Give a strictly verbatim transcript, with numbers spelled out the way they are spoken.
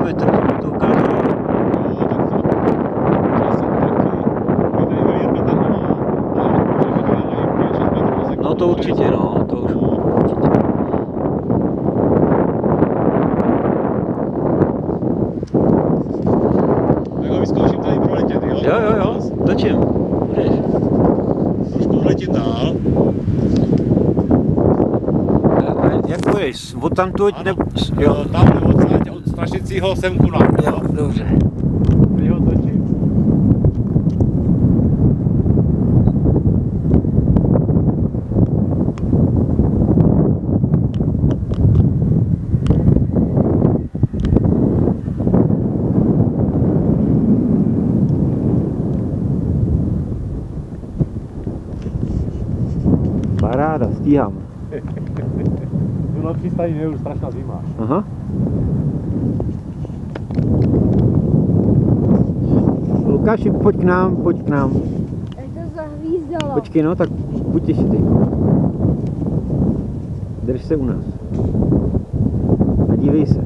kilometr, to mi to ukázalo. No to určitě, no, to už určitě. Tak ho vyzkouším tady proletět, jo? Jo, jo, jo, točím. Můžeš. Trošku letět dál. Jak půjdeš? Od tamtud nebo... Jo. Tam od, od Strašicího semku na. Jo, dobře. Teď ho točím. Paráda, stíhám. Tuhle přístaní je už strašná zima. Aha. Lukáši, pojď k nám, pojď k nám. Jak to zahvízdalo. Počkej, no, tak buď ještě teď. Drž se u nás. A dívej se.